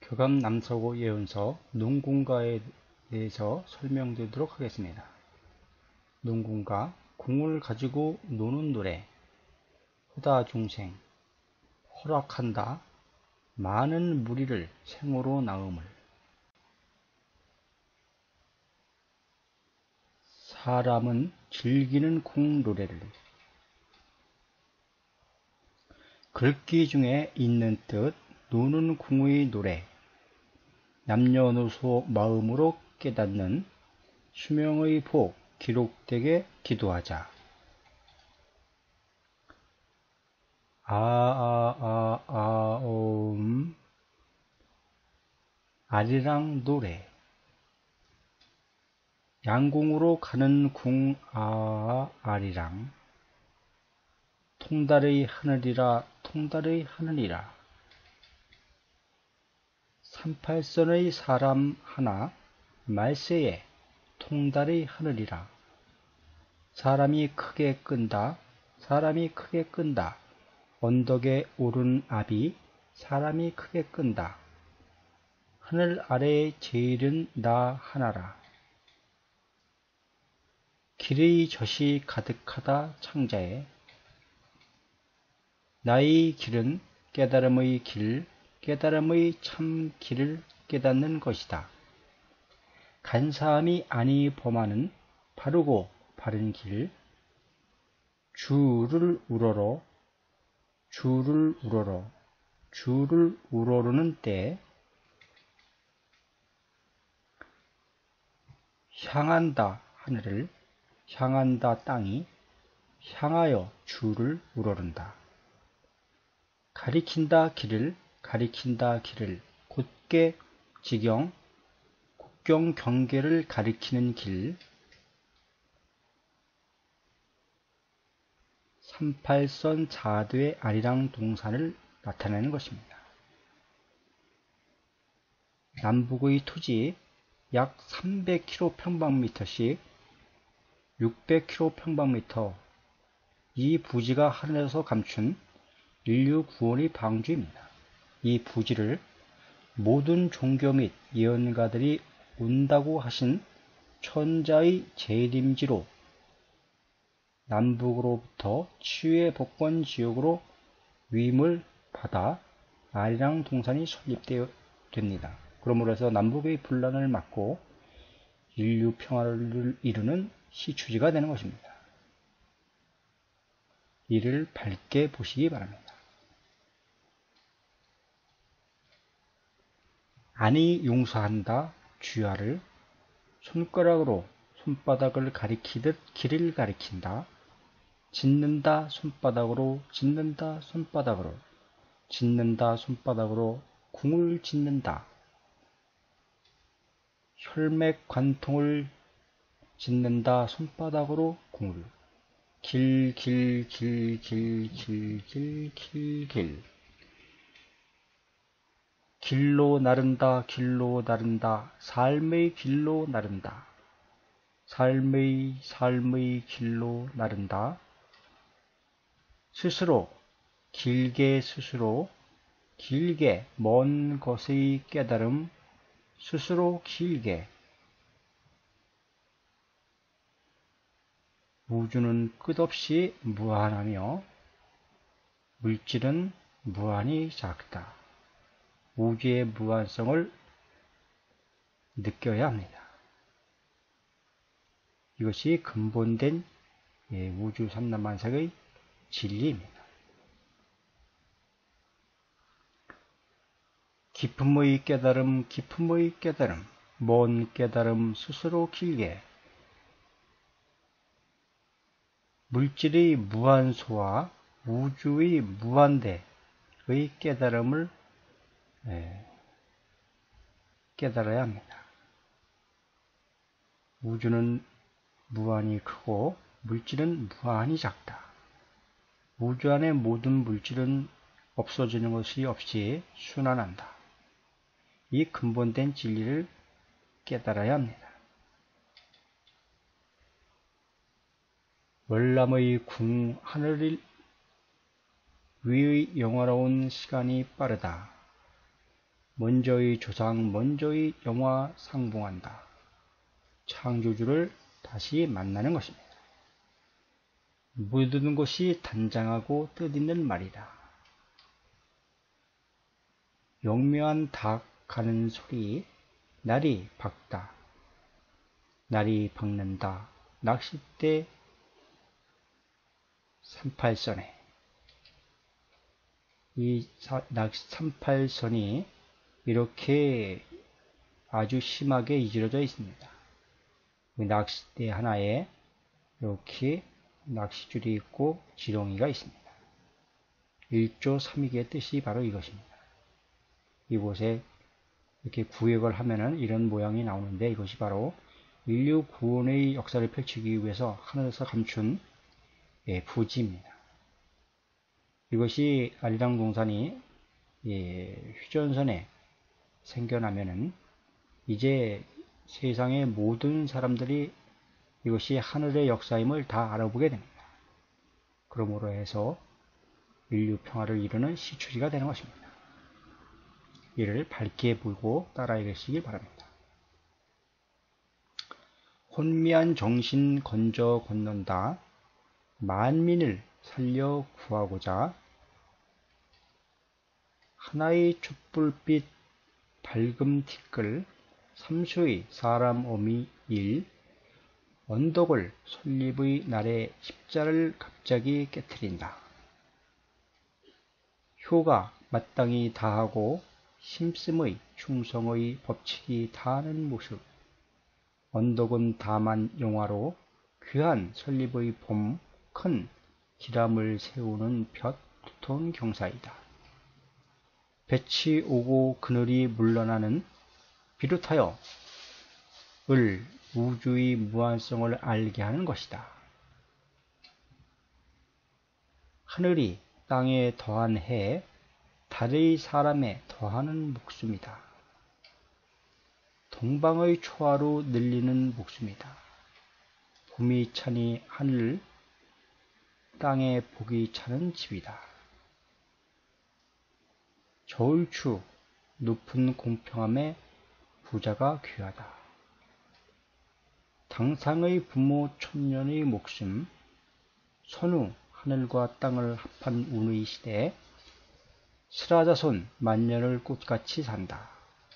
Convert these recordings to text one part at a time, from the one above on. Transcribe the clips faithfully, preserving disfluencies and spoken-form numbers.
교감 남서고 예언서 농군가에 대해서 설명드리도록 하겠습니다. 농군가, 궁을 가지고 노는 노래, 후다중생, 허락한다, 많은 무리를 생으로 낳음을. 사람은 즐기는 궁 노래를. 글귀 중에 있는 뜻, 노는 궁의 노래, 남녀노소 마음으로 깨닫는 수명의 복 기록되게 기도하자. 아아아아옴 아리랑 노래. 양궁으로 가는 궁 아아리랑 통달의 하늘이라 통달의 하늘이라. 삼팔선의 사람 하나 말세에 통달의 하늘이라. 사람이 크게 끈다 사람이 크게 끈다. 언덕에 오른 아비 사람이 크게 끈다. 하늘 아래에 제일은 나 하나라. 길의 젖이 가득하다 창자에. 나의 길은 깨달음의 길, 깨달음의 참 길을 깨닫는 것이다. 간사함이 아니 범하는 바르고 바른 길. 주를 우러러 주를 우러러 주를 우러르는 때 향한다 하늘을, 향한다 땅이, 향하여 주를 우러른다. 가리킨다 길을, 가리킨다 길을, 곧게 지경, 국경 경계를 가리키는 길. 삼팔선 자두의 아리랑 동산을 나타내는 것입니다. 남북의 토지 약 삼백 킬로미터평방미터씩 육백 킬로미터평방미터, 이 부지가 하늘에서 감춘 인류 구원의 방주입니다. 이 부지를 모든 종교 및 예언가들이 온다고 하신 천자의 재림지로 남북으로부터 치유의 복권 지역으로 위임을 받아 아리랑 동산이 설립됩니다. 그러므로 해서 남북의 분란을 막고 인류 평화를 이루는 시추지가 되는 것입니다. 이를 밝게 보시기 바랍니다. 아니 용서한다 주야를. 손가락으로 손바닥을 가리키듯 길을 가리킨다. 짓는다 손바닥으로, 짓는다 손바닥으로, 짓는다 손바닥으로 궁을 짓는다. 혈맥 관통을 짓는다 손바닥으로 궁을. 길, 길, 길, 길, 길, 길, 길, 길. 길로 나른다, 길로 나른다. 삶의 길로 나른다. 삶의, 삶의 길로 나른다. 스스로, 길게 스스로, 길게 먼 것의 깨달음, 스스로 길게. 우주는 끝없이 무한하며 물질은 무한히 작다. 우주의 무한성을 느껴야 합니다. 이것이 근본된 우주 삼라만상의 진리입니다. 깊음의 깨달음, 깊음의 깨달음, 먼 깨달음 스스로 길게. 물질의 무한소와 우주의 무한대의 깨달음을 깨달아야 합니다. 우주는 무한히 크고 물질은 무한히 작다. 우주 안의 모든 물질은 없어지는 것이 없이 순환한다. 이 근본된 진리를 깨달아야 합니다. 월남의 궁 하늘 위의 영화로운 시간이 빠르다. 먼저의 조상 먼저의 영화 상봉한다. 창조주를 다시 만나는 것입니다. 묻는 것이 단장하고 뜻있는 말이다. 용묘한 닭 가는 소리, 날이 박다. 날이 박는다. 낚싯대 삼팔선에. 이 삼팔선이 이렇게 아주 심하게 이지러져 있습니다. 낚싯대 하나에 이렇게 낚싯줄이 있고 지렁이가 있습니다. 일조삼익의 뜻이 바로 이것입니다. 이곳에 이렇게 구획을 하면은 이런 모양이 나오는데 이것이 바로 인류 구원의 역사를 펼치기 위해서 하늘에서 감춘 예, 부지입니다. 이것이 아리랑 동산이 예, 휴전선에 생겨나면은 이제 세상의 모든 사람들이 이것이 하늘의 역사임을 다 알아보게 됩니다. 그러므로 해서 인류 평화를 이루는 시초지가 되는 것입니다. 이를 밝게 보고 따라해 계시길 바랍니다. 혼미한 정신 건져 건넌다. 만민을 살려 구하고자 하나의 촛불빛 밝음 티끌 삼수의 사람 어미 일 언덕을 솔잎의 날에 십자를 갑자기 깨트린다. 효가 마땅히 다하고 심씀의 충성의 법칙이 다하는 모습. 언덕은 다만 영화로 귀한 설립의 봄 큰 기람을 세우는 볕 두터운 경사이다. 볕이 오고 그늘이 물러나는 비롯하여 을 우주의 무한성을 알게 하는 것이다. 하늘이 땅에 더한 해, 달의 사람에 더하는 목숨이다. 동방의 초하루 늘리는 목숨이다. 봄이 차니 하늘, 땅에 복이 차는 집이다. 저울추 높은 공평함에 부자가 귀하다. 당상의 부모 천년의 목숨, 선우 하늘과 땅을 합한 운의 시대에 스라자손 만년을 꽃같이 산다.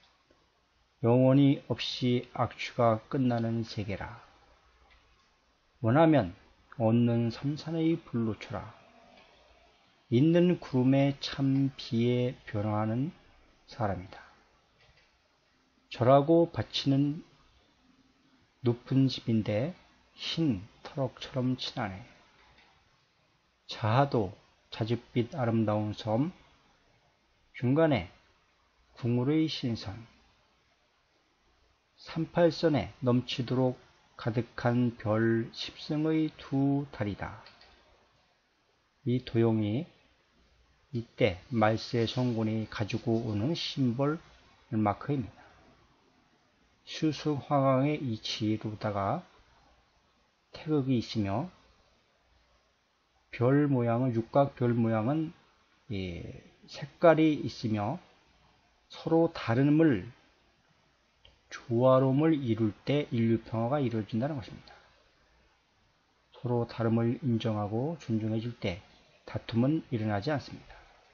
영원히 없이 악취가 끝나는 세계라. 원하면 얻는 삼산의 불로 쳐라. 있는 구름에 참 비에 변화하는 사람이다. 절하고 바치는 높은 집인데 흰 터럭처럼 친하네. 자하도 자줏빛 아름다운 섬, 중간에 궁궐의 신선, 삼팔선에 넘치도록 가득한 별 십승의 두 달이다. 이 도용이 이때 말세 성군이 가지고 오는 심벌 마크입니다. 수수화강의 이치로다가 태극이 있으며 별 모양은 육각 별 모양은 예, 색깔이 있으며 서로 다름을 조화로움을 이룰 때 인류 평화가 이루어진다는 것입니다. 서로 다름을 인정하고 존중해 줄 때 다툼은 일어나지 않습니다.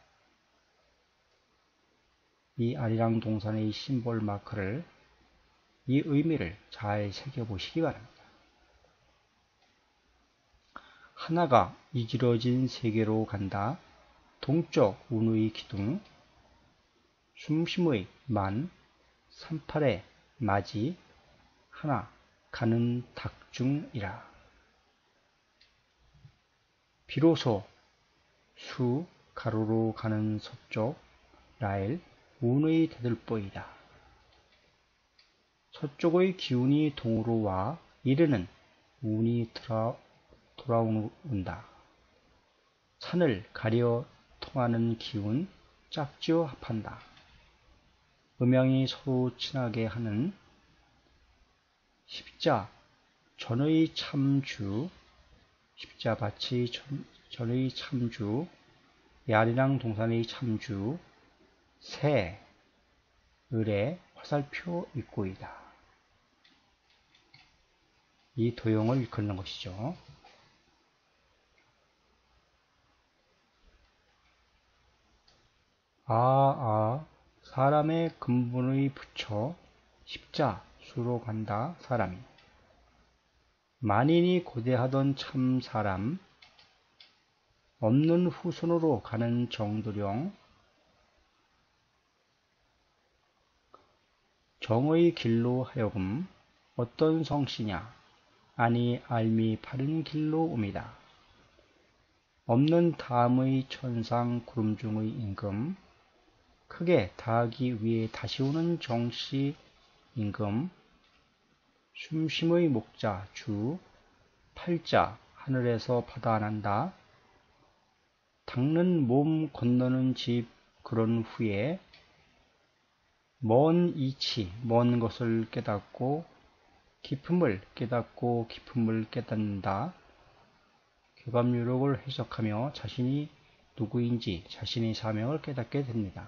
이 아리랑 동산의 심볼 마크를 이 의미를 잘 새겨보시기 바랍니다. 하나가 이지러진 세계로 간다. 동쪽 운의 기둥, 숨쉼의 만, 삼팔의 맞이, 하나 가는 닭중이라. 비로소 수 가로로 가는 서쪽 라일 운의 대들보이다. 서쪽의 기운이 동으로 와 이르는 운이 돌아, 돌아온다. 산을 가려 통하는 기운 짝지어 합한다. 음양이 서로 친하게 하는 십자 전의 참주, 십자밭이 전의 참주, 아리랑 동산의 참주, 새 을에 화살표 입구이다. 이 도형을 긋는 것이죠. 아, 아, 사람의 근본의 부처, 십자, 수로 간다, 사람이. 만인이 고대하던 참 사람, 없는 후손으로 가는 정도령, 정의 길로 하여금 어떤 성씨냐, 아니 알미 바른 길로 옵니다. 없는 다음의 천상 구름 중의 임금, 크게 다하기 위해 다시 오는 정씨 임금, 숨쉼의 목자 주, 팔자 하늘에서 바다 난다, 닦는 몸 건너는 집 그런 후에 먼 이치 먼 것을 깨닫고 깊음을 깨닫고 깊음을 깨닫는다. 교감유력을 해석하며 자신이 누구인지 자신의 사명을 깨닫게 됩니다.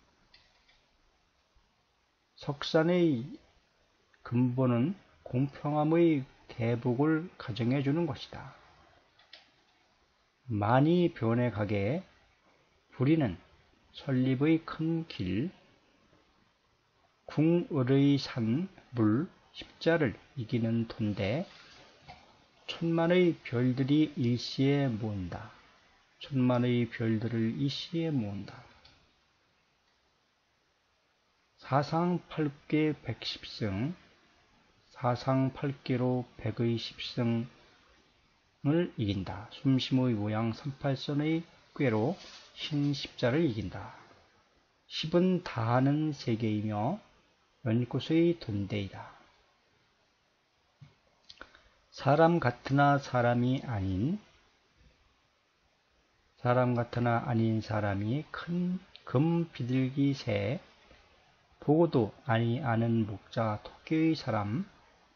석산의 근본은 공평함의 대복을 가정해 주는 것이다. 많이 변해가게 부리는 설립의 큰 길, 궁을의 산, 물, 십자를 이기는 돈대, 천만의 별들이 일시에 모은다. 천만의 별들을 일시에 모은다. 사상팔계 백십승, 사상팔계로 백의 십승을 이긴다. 숨심의 모양 삼팔선의 꾀로 신십자를 이긴다. 십은 다하는 세계이며 연꽃의 돈대이다. 사람 같으나 사람이 아닌 사람 같으나 아닌 사람이 큰 금 비둘기 새, 보고도 아니 아는 목자 토끼의 사람,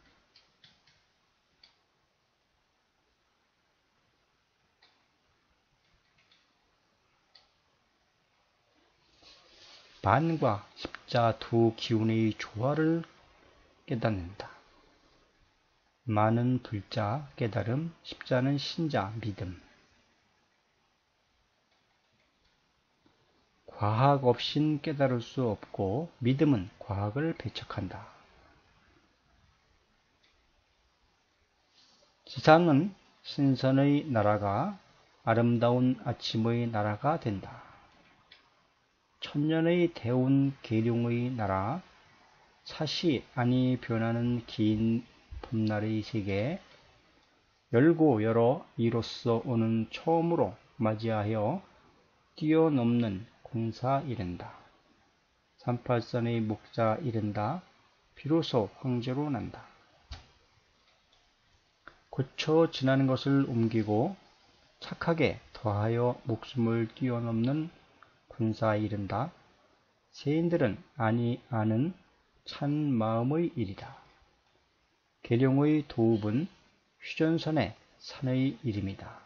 만과 십자 두 기운의 조화를 깨닫는다. 만은 불자 깨달음, 십자는 신자 믿음. 과학 없인 깨달을 수 없고 믿음은 과학을 배척한다. 지상은 신선의 나라가 아름다운 아침의 나라가 된다. 천년의 대운 계룡의 나라, 사시 아니 변하는 긴 봄날의 세계, 열고 열어 이로써 오는 처음으로 맞이하여 뛰어넘는 군사 이른다. 삼팔선의 목자 이른다. 비로소 황제로 난다. 고쳐 지나는 것을 옮기고 착하게 더하여 목숨을 뛰어넘는 군사 이른다. 세인들은 아니 아는 찬 마음의 일이다. 계룡의 도읍은 휴전선의 산의 이름이다.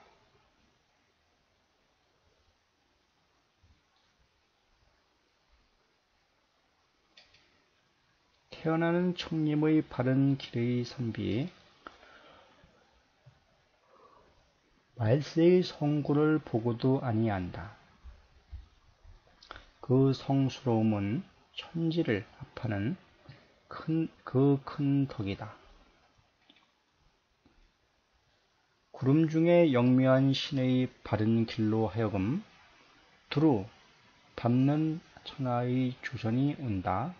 태어나는 청림의 바른 길의 선비, 말세의 성구를 보고도 아니한다. 그 성스러움은 천지를 합하는 큰, 그 큰 덕이다. 구름 중에 영묘한 신의 바른 길로 하여금 두루 밟는 천하의 조선이 온다.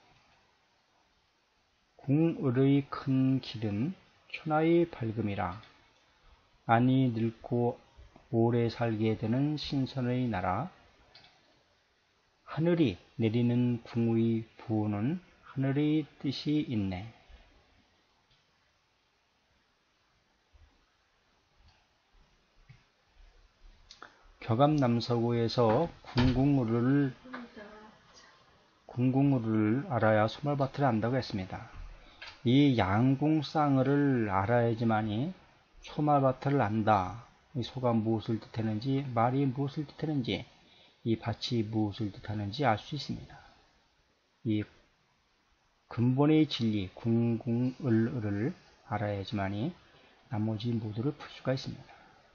궁을의 큰 길은 천하의 밝음이라. 아니 늙고 오래 살게 되는 신선의 나라. 하늘이 내리는 궁의 부호는 하늘의 뜻이 있네. 격암남서구에서 궁궁우를 궁궁우를 알아야 소말바트를 안다고 했습니다. 이 양궁쌍을 알아야지만이 소말바트를 안다. 이 소가 무엇을 뜻하는지, 말이 무엇을 뜻하는지, 이 밭이 무엇을 뜻하는지 알 수 있습니다. 이 근본의 진리 궁궁을을 알아야지만이 나머지 모두를 풀 수가 있습니다.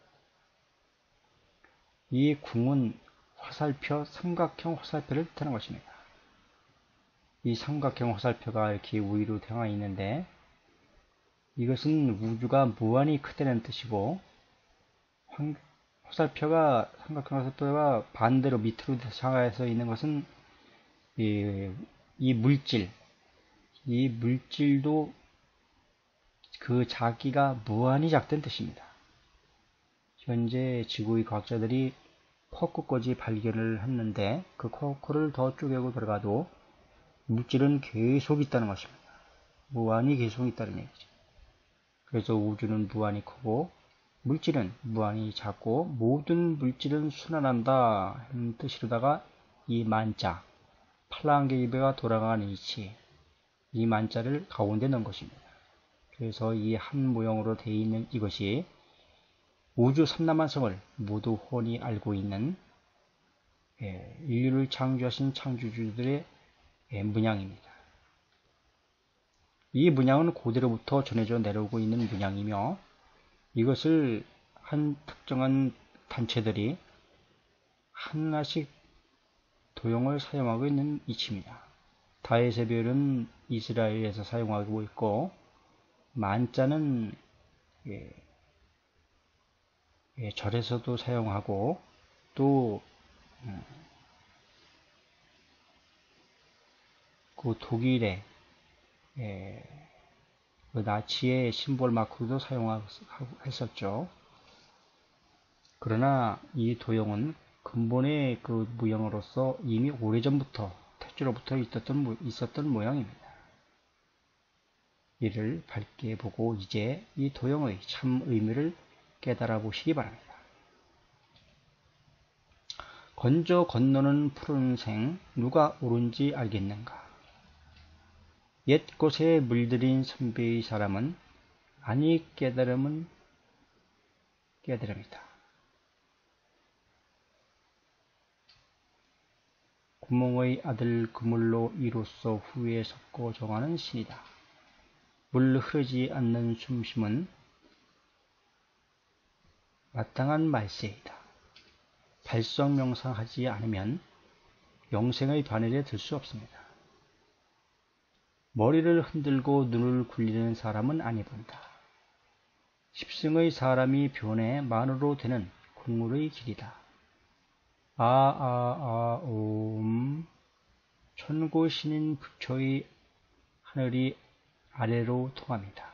이 궁은 화살표, 삼각형 화살표를 뜻하는 것입니다. 이 삼각형 화살표가 이렇게 위로 되어 있는데 이것은 우주가 무한히 크다는 뜻이고, 화살표가 삼각형 화살표가 반대로 밑으로 향해서 있는 것은 이, 이 물질, 이 물질도 그 자기가 무한히 작다는 뜻입니다. 현재 지구의 과학자들이 쿼크까지 발견을 했는데 그 쿼크를 더 쪼개고 들어가도 물질은 계속 있다는 것입니다. 무한히 계속 있다는 얘기죠. 그래서 우주는 무한히 크고 물질은 무한히 작고 모든 물질은 순환한다 하는 뜻으로다가 이 만자, 팔랑개비가 돌아가는 이치, 이 만자를 가운데 넣은 것입니다. 그래서 이 한 모형으로 되어 있는 이것이 우주 삼라만성을 모두 훤히 알고 있는 인류를 창조하신 창조주들의 문양입니다. 이 문양은 고대로부터 전해져 내려오고 있는 문양이며 이것을 한 특정한 단체들이 하나씩 도형을 사용하고 있는 이치입니다. 다에세별은 이스라엘에서 사용하고 있고 만자는 예, 예, 절에서도 사용하고 또 음, 그 독일의 예, 그 나치의 심볼 마크도 사용했었죠. 그러나 이 도형은 근본의 그 무형으로서 이미 오래전부터 태초로부터 있었던, 있었던 모양입니다. 이를 밝게 보고 이제 이 도형의 참 의미를 깨달아 보시기 바랍니다. 건져 건너는 푸른 생 누가 옳은지 알겠는가? 옛 곳에 물들인 선비의 사람은 아니 깨달음은 깨달음이다. 구멍의 아들 그물로 이로써 후에 섞고 정하는 신이다. 물 흐르지 않는 숨심은 마땅한 말세이다. 발성명상하지 않으면 영생의 바늘에 들 수 없습니다. 머리를 흔들고 눈을 굴리는 사람은 아니 본다. 십승의 사람이 변해 만으로 되는 국물의 길이다. 아, 아, 아, 옴. 천고 신인 부처의 하늘이 아래로 통합니다.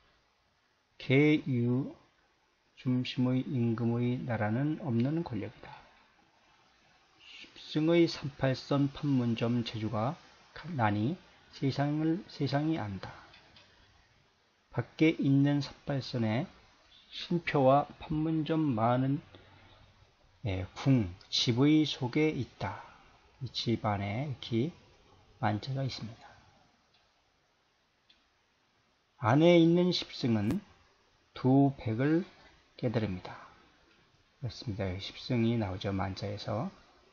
개유 중심의 임금의 나라는 없는 권력이다. 십승의 삼팔선 판문점 제주가 나니 세상을, 세상이 안다. 밖에 있는 삼팔선에 신표와 판문점 많은 예, 궁, 집의 속에 있다. 이 집 안에 이렇게 만자가 있습니다. 안에 있는 십승은 두 백을 깨달습니다. 그렇습니다. 십승이 나오죠. 만자에서.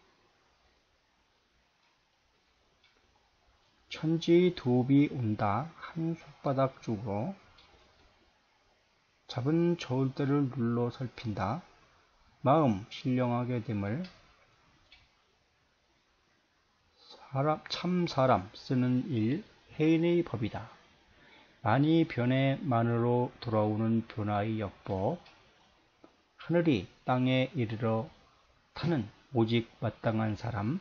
천지의 도읍이 온다. 한 손바닥 쪽으로 잡은 저울대를 눌러 살핀다. 마음 신령하게 됨을 사람, 참 사람 쓰는 일 해인의 법이다. 많이 변해 만으로 돌아오는 변화의 역법 하늘이 땅에 이르러 타는 오직 마땅한 사람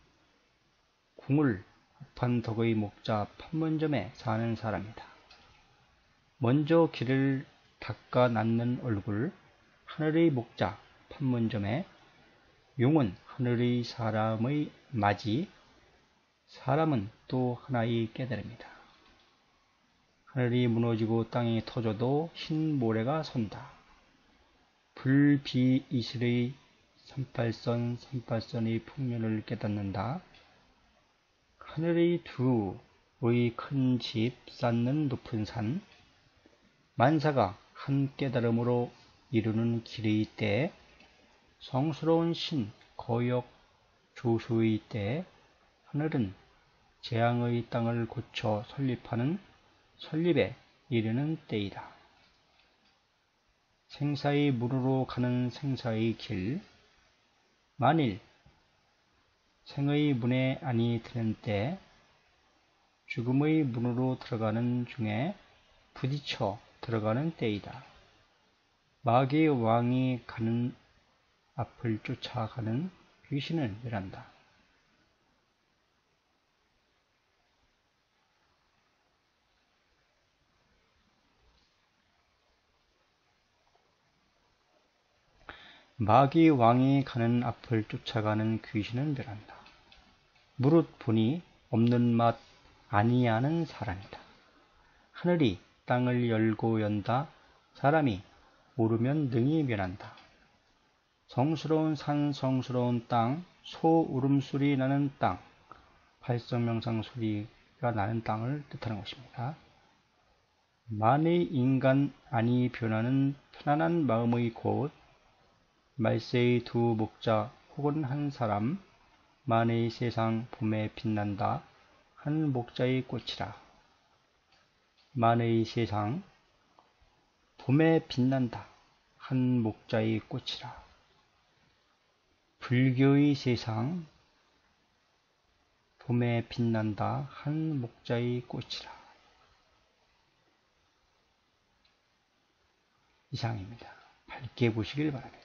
궁을 합한 덕의 목자 판문점에 사는 사람이다. 먼저 길을 닦아 놨는 얼굴 하늘의 목자 판문점에 용은 하늘의 사람의 맞이 사람은 또 하나의 깨달음이다. 하늘이 무너지고 땅이 터져도 흰 모래가 선다. 불비 이슬의 삼팔선 삼팔선의 풍년을 깨닫는다. 하늘의 두의 큰 집 쌓는 높은 산 만사가 한 깨달음으로 이루는 길의 때 성스러운 신 거역 조수의 때 하늘은 재앙의 땅을 고쳐 설립하는 설립에 이르는 때이다. 생사의 문으로 가는 생사의 길, 만일 생의 문에 안이 드는 때 죽음의 문으로 들어가는 중에 부딪혀 들어가는 때이다. 마귀의 왕이 가는 앞을 쫓아가는 귀신을 멸한다. 마귀 왕이 가는 앞을 쫓아가는 귀신은 멸한다. 무릇 보니 없는 맛 아니하는 사람이다. 하늘이 땅을 열고 연다. 사람이 오르면 능히 면한다. 성스러운 산, 성스러운 땅, 소 울음소리 나는 땅, 발성명상 소리가 나는 땅을 뜻하는 것입니다. 만의 인간 안이 변하는 편안한 마음의 곳, 말세의 두 목자 혹은 한 사람, 만의 세상 봄에 빛난다. 한 목자의 꽃이라. 만의 세상 봄에 빛난다. 한 목자의 꽃이라. 불교의 세상 봄에 빛난다. 한 목자의 꽃이라. 이상입니다. 밝게 보시길 바랍니다.